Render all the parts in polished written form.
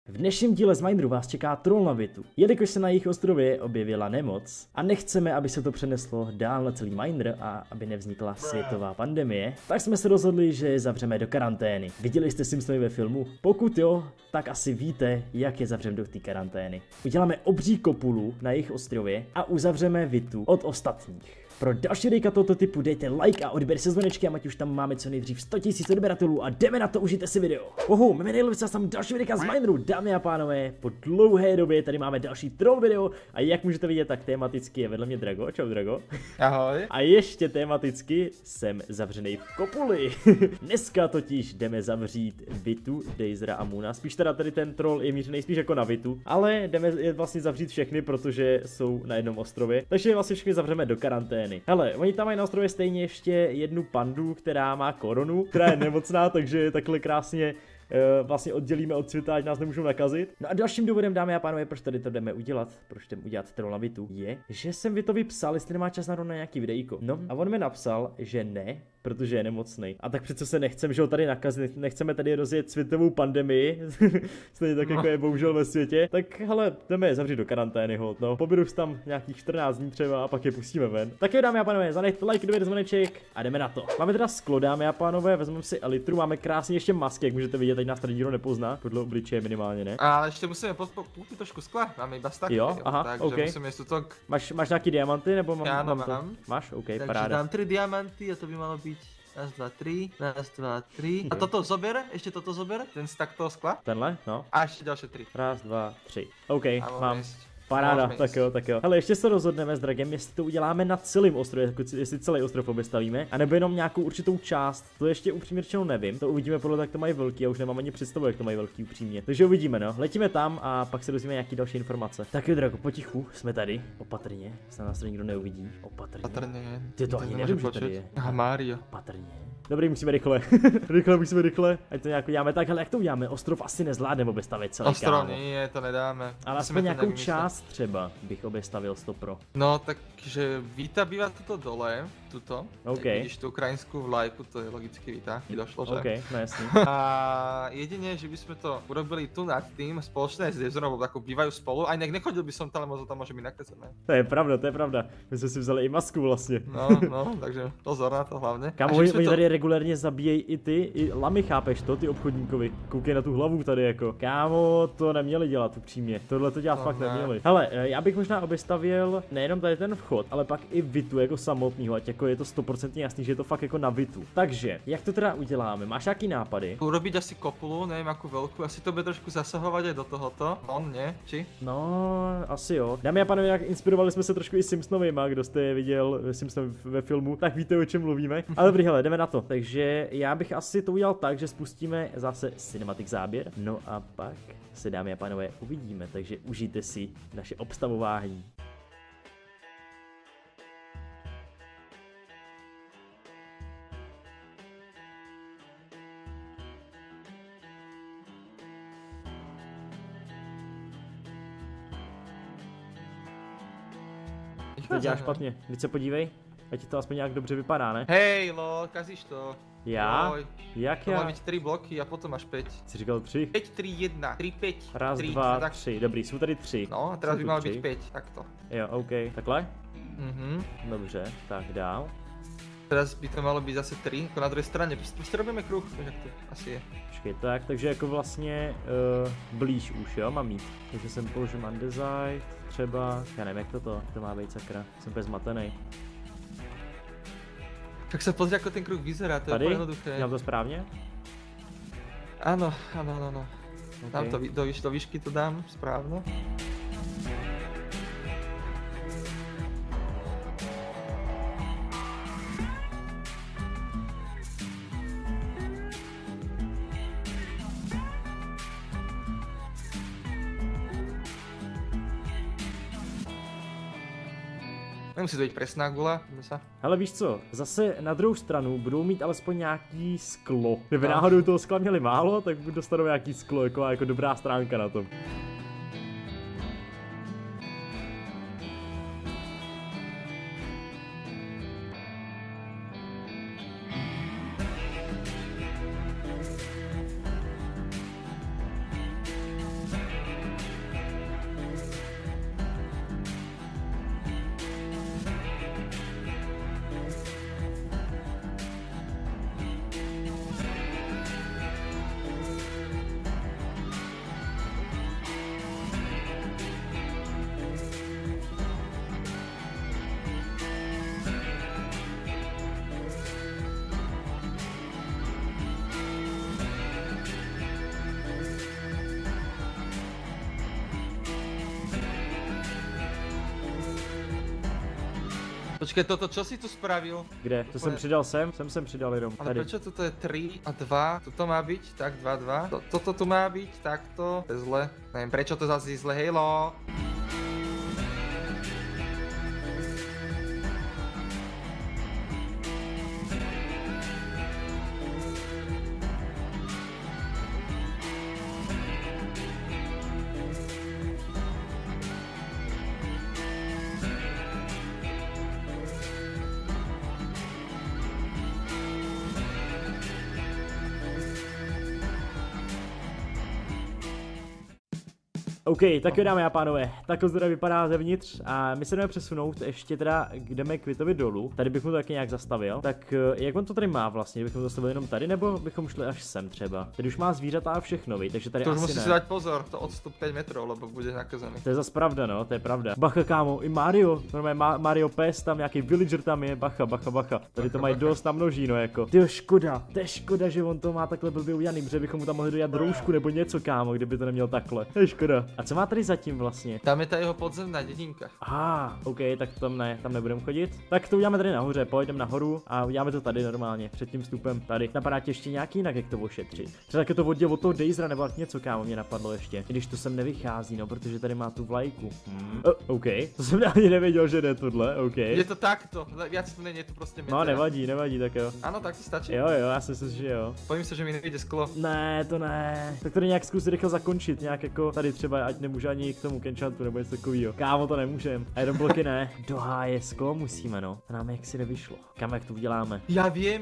V dnešním díle z Minderu vás čeká troll na Vitu. Jelikož se na jejich ostrově objevila nemoc a nechceme, aby se to přeneslo dál na celý Minder a aby nevznikla světová pandemie, tak jsme se rozhodli, že je zavřeme do karantény. Viděli jste Simpsony ve filmu? Pokud jo, tak asi víte, jak je zavřeme do té karantény. Uděláme obří kopulu na jejich ostrově a uzavřeme Vitu od ostatních. Pro další videa tohoto typu dejte like a odběr se zvonečkem, ať už tam máme co nejdřív 100 000 odběratelů a jdeme na to, užijte si video. Máme nejlepší tam další videa z Minderu, dámy a pánové, po dlouhé době tady máme další troll video a jak můžete vidět, tak tematicky je vedle mě Drago, čau Drago. Ahoj. A ještě tematicky jsem zavřený v kopuli. Dneska totiž jdeme zavřít Vitu, Dazera a Moona, spíš teda tady ten troll je mířený spíš jako na Vitu, ale jdeme je vlastně zavřít všechny, protože jsou na jednom ostrově, takže je vlastně všechny zavřeme do karantény. Hele, oni tam mají na ostrově stejně ještě jednu pandu, která má koronu, která je nemocná, takže takhle krásně vlastně oddělíme od světa, ať nás nemůžou nakazit. No a dalším důvodem, dámy a pánové, proč tady to jdeme udělat, proč jdeme udělat troll na Vitu, je, že jsem Vitovi psal, jestli nemá čas na nějaký videjko. No a on mi napsal, že ne, protože je nemocný. A tak přece se nechceme, že ho tady nakazit, nechceme tady rozjet světovou pandemii, stejně tak jako je bohužel ve světě. Tak hele, jdeme je zavřít do karantény, hod, no. Pobydu tam nějakých 14 dní třeba a pak je pustíme ven. Tak jo, dámy a pánové, zanechte like, dojde zvoneček a jdeme na to. Máme teda sklo, dámy a pánové, vezmeme si elitru, máme krásně ještě masky, jak můžete vidět, teď nás tady nikdo nepozná, podle obličeje minimálně, ne? Ale ještě musíme koupit trošku skla, máme iba staky. Jo, aha, takže okay. musíme to... Máš nějaký diamanty, nebo mám to? Mám. Máš? OK, takže paráda. dám 3 diamanty a to by malo být raz, dva, tři. A toto zober, ještě toto zober, ten stack toho skla. Tenhle, no. A ještě další 3. Raz, dva, tři. OK, mám. Jíst. Paráda, tak jo. Hele, ještě se rozhodneme s Dragem, jestli to uděláme na celém ostrově, jestli celý ostrov objestavíme, anebo jenom nějakou určitou část, to ještě upřímně řečeno nevím, to uvidíme podle tak to mají velký, a už nemám ani představu, jak to mají velký upřímně. Takže uvidíme, no, letíme tam a pak se dozvíme nějaký další informace. Tak jo, Drago, potichu, jsme tady, opatrně, snad nás to nikdo neuvidí, opatrně. Ty to ani nevím, že tady je. Aha, Mario. Opatrně. Dobrý, musíme rychle. rychle, ať to nějak uděláme. Tak, hele, jak to uděláme? Ostrov asi nezvládneme objestavit celý, Ostrov, ne, to nedáme. Ale aspoň nějakou část třeba bych objestavil 100 pro. No, takže Vita bývá tuto dole, tuto. OK. Vidíš tu ukrajinskou vlajku, to je logicky Vita, ti došlo, že? OK, no jasný. A jedine, že by sme to urobili tu nad tým, spoločné s Dazerom, lebo ako bývajú spolu, aj nechodil by som tam, lebo tam môže byť nakazené. To je pravda. My jsme si vzali i masku vlastně. No, takže pozor na to hlavně. Kámo, oni tady regulérně zabíjejí i ty, i lamy, chápeš to, ty obchodníkovi. Koukej na tu hlavu tady jako. Kámo, to neměli dělat upřímně. Tohle to dělat fakt neměli. Hele, já bych možná objestavil nejenom tady ten vchod, ale pak i Vitu jako samotného, ať jako je to 100% jasný, že je to fakt jako na Vitu. Takže, jak to teda uděláme? Máš nějaký nápady? Urobiť asi kopulu, nevím jakou velkou, asi to bude trošku zasahovat aj do tohoto. On, ne? Či? No, asi jo. Dámy a pánové, jak inspirovali jsme se trošku i Simpsonovýma, kdo jste je viděl Simpson ve filmu, tak víte, o čem mluvíme. Ale dobrý, hele, jdeme na to. Takže já bych asi to udělal tak, že spustíme zase cinematic záběr. No a pak se, dámy a pánové, uvidíme, takže užijte si naše obstavování. To děláš špatně, teď se podívej, ať ti to aspoň nějak dobře vypadá, ne? Hej, lol, kazíš to. Já? Oj. Jak to já? má být 3 bloky a potom máš 5. Jsi říkal 3? 5, 3, 1, 3, 5. Raz, 3, dva, tak... 3, dobrý, jsou tady 3. No, a teraz by malo být 5, takto. Jo, OK, takhle? Dobře, tak dál. Teraz by to malo být zase 3, jako na druhé straně, prostě robíme kruh, jak to asi je. Počkej, takže jako vlastně blíž už, jo, mám jít. Takže jsem položil undesign, třeba, já nevím, jak to má být, sakra, jsem úplně zmatený. Tak se pozri, jako ten kruh vyzerá, to je úplně jednoduché. Dělám to správně? Ano. Okay. Tam to do výšky to dám, správně. Nemusí to být presná gula, Hele, víš co, zase na druhou stranu budou mít alespoň nějaký sklo. Kdyby náhodou toho skla měli málo, tak dostanou nějaký sklo, jako dobrá stránka na tom. Počkej, toto čo si tu spravil? Kde? To jsem přidal sem přidal jenom. Ale Tady. prečo toto je 3 a 2? Toto má byť, tak 2, 2. Toto tu má byť, takto. To je zle. Neviem, prečo to zase je zle, hejlo. OK, tak jo dámy a pánové, takhle to teda vypadá zevnitř a my se jdeme přesunout ještě teda, jdeme k Vitovi dolů, tady bych mu to taky nějak zastavil, tak jak on to tady má vlastně, bychom to zastavili jenom tady, nebo bychom šli až sem třeba, tady už má zvířata a všechno, takže tady to asi musíš ne. si dát pozor, to odstup 5 metrů, lebo bude nakazaný. To je zas pravda, no, to je pravda. Bacha kámo, i Mario, normálně Mario Pes, tam nějaký villager tam je, bacha, tady to mají dost na množí, no jako. Tyjo, škoda, to je škoda, že on to má takhle blbě udělaný, protože bychom mu tam mohli dodat roušku nebo něco kámo, kdyby to neměl takhle, to je škoda. A co má tady zatím vlastně? Tam je ta jeho podzemná dedinka. OK, tak tam nebudeme chodit. Tak to uděláme tady nahoře, pojďme nahoru a uděláme to tady normálně, před tím vstupem tady. Napadá tě ještě nějaký jinak, jak to ošetřit. Třeba tak je to odděl od toho Dazera nebo něco kámo mě napadlo ještě. I když to sem nevychází, no, protože tady má tu vlajku. OK, to jsem ani nevěděl, že jde tohle, OK. Je to takto, viac to není, je to prostě metera. No nevadí, tak jo. Ano, tak to stačí. Jo, já si myslím, že jo. Bojím se, že mi nevyjde sklo. Ne, to ne. Tak tady nějak zkus rychle zakončit, nějak jako tady třeba, ať nemůže ani k tomu Kenchantu nebo něco takového. Kámo, to nemůžem. A jeden bloky ne. Do háje sklo musíme, no. To nám jaksi nevyšlo. Kam jak to uděláme? Já vím.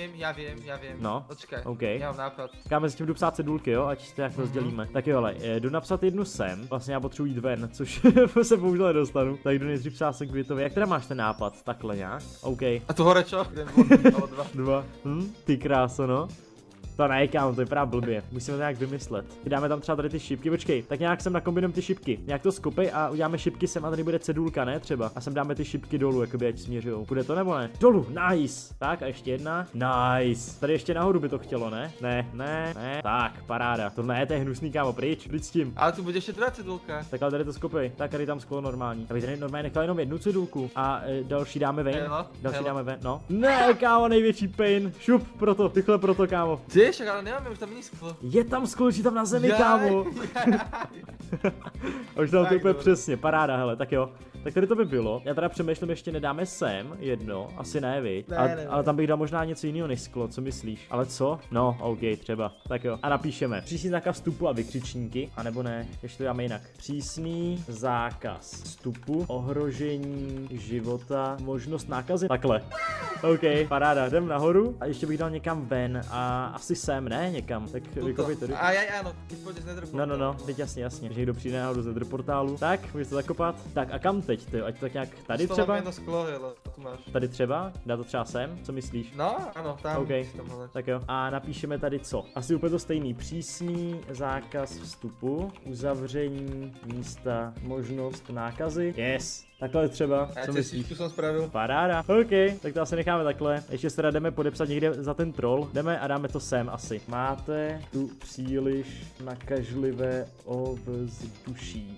No, Počkej, OK. já mám nápad. Káme s tím jdu psát cedulky, jo, ať to jak rozdělíme. Tak jo, ale jdu napsat jednu sem, vlastně já potřebuji jít ven, což se bohužel nedostanu. Tak jdu nejdřív psát se k Vitovi. Jak teda máš ten nápad? Takhle nějak? OK. A tu hore čo? Jeden blok, alebo dva. Dva. Ty kráso, no. To ne, kámo, to je právě blbě. Musíme to nějak vymyslet. Dáme tam třeba tady ty šipky, počkej, tak nějak sem nakombinujeme ty šipky. Nějak to skopej a uděláme šipky sem a tady bude cedulka, ne třeba. A sem dáme ty šipky dolů, jakoby ať směřujou. Bude to nebo ne? Dolů, nice. Tak a ještě jedna. Nice. Tady ještě nahoru by to chtělo, ne? Ne. Tak, paráda. Tohle je hnusný, kámo, pryč s tím. Ale tu bude ještě druhá cedulka. Tak ale tady to skopej. Tak tady tam sklo normální. Aby tady normálně nechal jenom jednu cedulku. A další dáme ven. Další dáme ven, no. Ne, kámo, největší pain. Šup, proto, rychle proto, kámo. Však ale nemáme, už tam není sklo. Je tam sklo, že tam na zemi, kámo. Už tam to úplně přesně, paráda, hele, tak jo. Tak tady to by bylo. Já teda přemýšlím, ještě nedáme sem jedno, asi ne, viď? Ne. Ale tam bych dal možná něco jiného než sklo, co myslíš? Ale co? No, OK, třeba. Tak jo. A napíšeme přísný zákaz vstupu a vykřičníky, anebo ne, ještě to dáme jinak. Přísný zákaz vstupu, ohrožení života, možnost nákazy. Takhle. OK, paráda, jdem nahoru a ještě bych dal někam ven a asi sem, ne? Někam. Tak vykopej tady. Ano, teď půjdeš z Nether portálu. No, teď jasně. Že někdo přijde nahoru z Nether portálu. Tak, můžeš to zakopat. Tak a kam teď, ty? Ať to tak nějak tady třeba? Jedno sklo, ale tu máš. Tady třeba? Dá to třeba sem? Co myslíš? No, ano, tam. OK, tak jo. A napíšeme tady co? Asi úplně to stejný. Přísný zákaz vstupu, uzavření místa, možnost nákazy. Yes. Takhle třeba, co myslíš? Jsem spravil. Paráda, OK, tak to asi necháme takhle. Ještě se teda jdeme podepsat někde za ten troll. Jdeme a dáme to sem asi. Máte tu příliš nakažlivé ovzduší.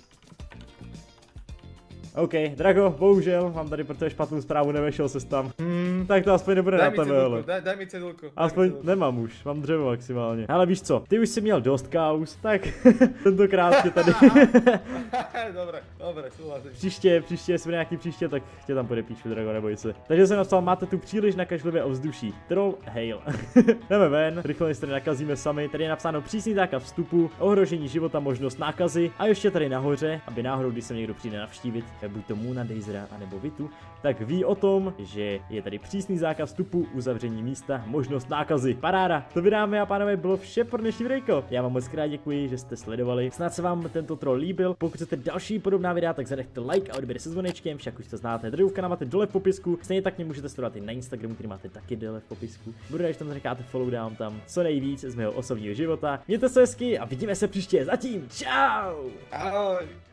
OK, Drago, bohužel, mám tady pro tebe špatnou zprávu, nevešel ses tam. Tak to aspoň nebude na tebe, ale. Daj mi cedulku. Aspoň nemám už, mám dřevo maximálně. Ale víš co, ty už jsi měl dost kauz, tak tentokrát tě tady. Dobré, souhlasím. Příště, jestli bude nějaký příště, tak tě tam podepíšu, Drago, neboj se. Takže jsem napsal, máte tu příliš nakažlivé ovzduší. Troll, hail. Jdeme ven, rychle se tady nakazíme sami. Tady je napsáno přísný zákaz vstupu, ohrožení života, možnost nákazy. A ještě tady nahoře, aby náhodou, když se někdo přijde navštívit, buď to Moona, Dazera, anebo Vitu, tak ví o tom, že je tady přísný zákaz vstupu, uzavření místa, možnost nákazy. Paráda, to by dámy a pánové bylo vše pro dnešní videjko. Já vám moc krát děkuji, že jste sledovali. Snad se vám tento troll líbil. Pokud chcete další podobná videa, tak zanechte like a odběr se zvonečkem, však už to znáte. Drivka máte dole v popisku. Stejně tak mě můžete sledovat i na Instagramu, který máte taky dole v popisku. Budu rád, že tam necháte follow, dám tam co nejvíc z mého osobního života. Mějte se hezky a vidíme se příště. Zatím, čau! Ahoj!